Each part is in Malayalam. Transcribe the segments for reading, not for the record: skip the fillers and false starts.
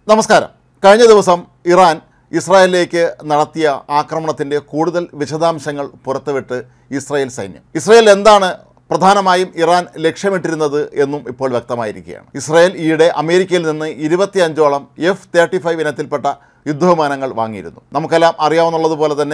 നമസ്കാരം. കഴിഞ്ഞ ദിവസം ഇറാൻ ഇസ്രായേലിലേക്ക് നടത്തിയ ആക്രമണത്തിൻ്റെ കൂടുതൽ വിശദാംശങ്ങൾ പുറത്തുവിട്ട് ഇസ്രായേൽ സൈന്യം. ഇസ്രായേൽ എന്താണ് പ്രധാനമായും ഇറാൻ ലക്ഷ്യമിട്ടിരുന്നത് എന്നും ഇപ്പോൾ വ്യക്തമായിരിക്കുകയാണ്. ഇസ്രായേൽ ഈയിടെ അമേരിക്കയിൽ നിന്ന് 25ഓളം F-35 ഇനത്തിൽപ്പെട്ട യുദ്ധവിമാനങ്ങൾ വാങ്ങിയിരുന്നു. നമുക്കെല്ലാം അറിയാവുന്നതുപോലെ തന്നെ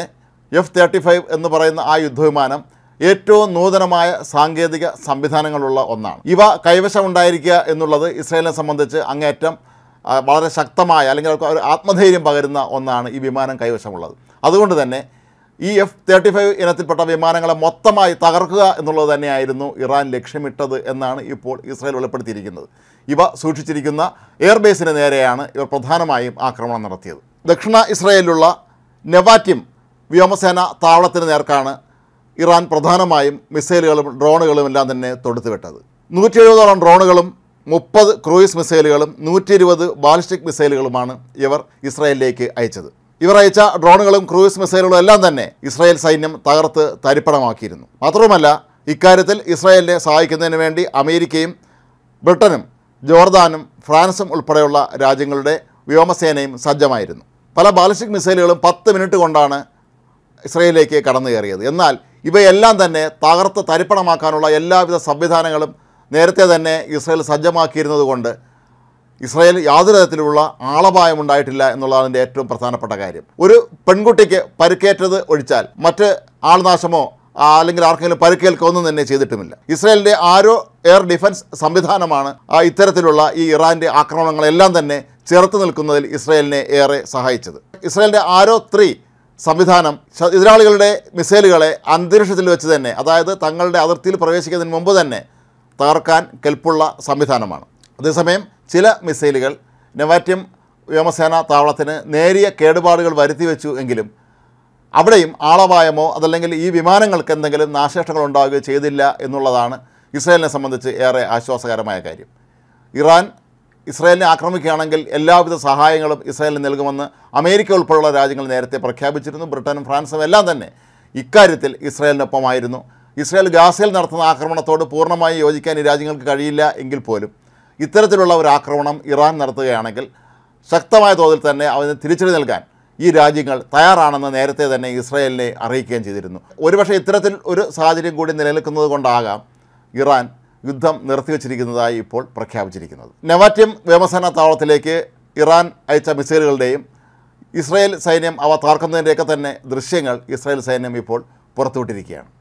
F-35 എന്ന് പറയുന്ന ആ യുദ്ധവിമാനം ഏറ്റവും നൂതനമായ സാങ്കേതിക സംവിധാനങ്ങളുള്ള ഒന്നാണ്. ഇവ കൈവശമുണ്ടായിരിക്കുക എന്നുള്ളത് ഇസ്രായേലിനെ സംബന്ധിച്ച് അങ്ങേയറ്റം വളരെ ശക്തമായ അല്ലെങ്കിൽ ഒരു ആത്മധൈര്യം പകരുന്ന ഒന്നാണ് ഈ വിമാനം കൈവശമുള്ളത്. അതുകൊണ്ട് തന്നെ ഈ F-35 ഇനത്തിൽപ്പെട്ട വിമാനങ്ങളെ മൊത്തമായി തകർക്കുക എന്നുള്ളത് തന്നെയായിരുന്നു ഇറാൻ ലക്ഷ്യമിട്ടത് എന്നാണ് ഇപ്പോൾ ഇസ്രായേൽ വെളിപ്പെടുത്തിയിരിക്കുന്നത്. ഇവ സൂക്ഷിച്ചിരിക്കുന്ന എയർബേസിന് നേരെയാണ് ഇവർ പ്രധാനമായും ആക്രമണം നടത്തിയത്. ദക്ഷിണ ഇസ്രായേലിലുള്ള നെവാറ്റിം വ്യോമസേന താവളത്തിന് നേർക്കാണ് ഇറാൻ പ്രധാനമായും മിസൈലുകളും ഡ്രോണുകളും എല്ലാം തന്നെ തൊടുത്തുവിട്ടത്. 170ഓളം ഡ്രോണുകളും 30 ക്രൂയിസ് മിസൈലുകളും 120 ബാലിസ്റ്റിക് മിസൈലുകളുമാണ് ഇവർ ഇസ്രായേലിലേക്ക് അയച്ചത്. ഇവർ അയച്ച ഡ്രോണുകളും ക്രൂയിസ് മിസൈലുകളും എല്ലാം തന്നെ ഇസ്രായേൽ സൈന്യം തകർത്ത് തരിപ്പണമാക്കിയിരുന്നു. മാത്രവുമല്ല, ഇക്കാര്യത്തിൽ ഇസ്രായേലിനെ സഹായിക്കുന്നതിന് വേണ്ടി അമേരിക്കയും ബ്രിട്ടനും ജോർദാനും ഫ്രാൻസും ഉൾപ്പെടെയുള്ള രാജ്യങ്ങളുടെ വ്യോമസേനയും സജ്ജമായിരുന്നു. പല ബാലിസ്റ്റിക് മിസൈലുകളും 10 മിനിറ്റ് കൊണ്ടാണ് ഇസ്രായേലിലേക്ക് കടന്നു കയറിയത്. എന്നാൽ ഇവയെല്ലാം തന്നെ തകർത്ത് തരിപ്പണമാക്കാനുള്ള എല്ലാവിധ സംവിധാനങ്ങളും നേരത്തെ തന്നെ ഇസ്രായേൽ സജ്ജമാക്കിയിരുന്നത് കൊണ്ട് ഇസ്രായേൽ യാതൊരു തരത്തിലുള്ള ആളപായമുണ്ടായിട്ടില്ല എന്നുള്ളതിൻ്റെ ഏറ്റവും പ്രധാനപ്പെട്ട കാര്യം. ഒരു പെൺകുട്ടിക്ക് പരിക്കേറ്റത് ഒഴിച്ചാൽ മറ്റ് ആൾനാശമോ അല്ലെങ്കിൽ ആർക്കെങ്കിലും പരിക്കേൽക്കൊന്നും തന്നെ ചെയ്തിട്ടുമില്ല. ഇസ്രായേലിൻ്റെ ആരോ എയർ ഡിഫൻസ് സംവിധാനമാണ് ഇത്തരത്തിലുള്ള ഈ ഇറാൻ്റെ ആക്രമണങ്ങളെല്ലാം തന്നെ ചെറുത്ത് നിൽക്കുന്നതിൽ ഇസ്രായേലിനെ ഏറെ സഹായിച്ചത്. ഇസ്രായേലിൻ്റെ ആരോ 3 സംവിധാനം എതിരാളികളുടെ മിസൈലുകളെ അന്തരീക്ഷത്തിൽ വെച്ച് തന്നെ, അതായത് തങ്ങളുടെ അതിർത്തിയിൽ പ്രവേശിക്കുന്നതിന് മുമ്പ് തന്നെ തകർക്കാൻ കെൽപ്പുള്ള സംവിധാനമാണ്. അതേസമയം ചില മിസൈലുകൾ നെവാറ്റിം വ്യോമസേനാ താവളത്തിന് നേരിയ കേടുപാടുകൾ വരുത്തിവെച്ചു എങ്കിലും അവിടെയും ആളപായമോ അതല്ലെങ്കിൽ ഈ വിമാനങ്ങൾക്ക് എന്തെങ്കിലും നാശനഷ്ടങ്ങൾ ഉണ്ടാവുകയോ ചെയ്തില്ല എന്നുള്ളതാണ് ഇസ്രായേലിനെ സംബന്ധിച്ച് ഏറെ ആശ്വാസകരമായ കാര്യം. ഇറാൻ ഇസ്രായേലിനെ ആക്രമിക്കുകയാണെങ്കിൽ എല്ലാവിധ സഹായങ്ങളും ഇസ്രായേലിന് നൽകുമെന്ന് അമേരിക്ക ഉൾപ്പെടെയുള്ള രാജ്യങ്ങൾ നേരത്തെ പ്രഖ്യാപിച്ചിരുന്നു. ബ്രിട്ടനും ഫ്രാൻസും എല്ലാം തന്നെ ഇക്കാര്യത്തിൽ ഇസ്രായേലിനൊപ്പമായിരുന്നു. ഇസ്രായേൽ ഗാസയിൽ നടത്തുന്ന ആക്രമണത്തോട് പൂർണ്ണമായി യോജിക്കാൻ ഈ രാജ്യങ്ങൾക്ക് കഴിയില്ല എങ്കിൽ പോലും ഇത്തരത്തിലുള്ള ഒരു ആക്രമണം ഇറാൻ നടത്തുകയാണെങ്കിൽ ശക്തമായ തോതിൽ തന്നെ അതിന് തിരിച്ചടി നൽകാൻ ഈ രാജ്യങ്ങൾ തയ്യാറാണെന്ന് നേരത്തെ തന്നെ ഇസ്രായേലിനെ അറിയിക്കുകയും ചെയ്തിരുന്നു. ഒരുപക്ഷെ ഇത്തരത്തിൽ ഒരു സാഹചര്യം കൂടി നിലനിൽക്കുന്നത് കൊണ്ടാകാം ഇറാൻ യുദ്ധം നിർത്തിവച്ചിരിക്കുന്നതായി ഇപ്പോൾ പ്രഖ്യാപിച്ചിരിക്കുന്നത്. നെവാറ്റിം വ്യോമസേനാ താവളത്തിലേക്ക് ഇറാൻ അയച്ച മിസൈലുകളുടെയും ഇസ്രായേൽ സൈന്യം അവ തകർക്കുന്നതിൻ്റെയൊക്കെ തന്നെ ദൃശ്യങ്ങൾ ഇസ്രായേൽ സൈന്യം ഇപ്പോൾ പുറത്തുവിട്ടിരിക്കുകയാണ്.